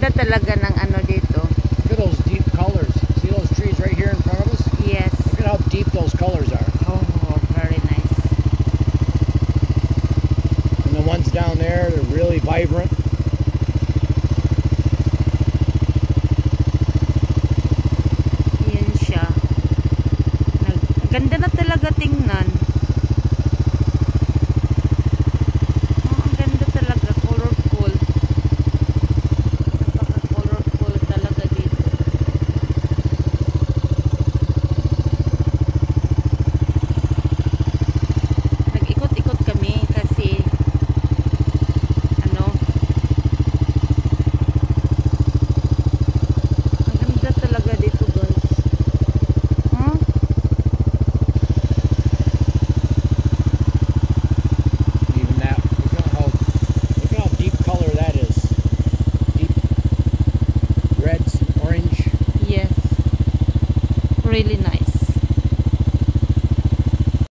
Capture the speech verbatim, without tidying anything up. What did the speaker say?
ganda talaga ng ano dito. Look at those deep colors. See those trees right here in front of us? Yes. Look at how deep those colors are. Oh, very nice. And the ones down there, they're really vibrant. Yun siya. Nag ganda na talaga tingnan. Oh, ang ganda talaga. Colorful. Napaka-colorful talaga dito. Nag-ikot-ikot kami kasi ano, ang ganda talaga dito, guys. Huh? Even that. Look at how look at how deep color that is. Deep reds, orange. Yes. Really nice.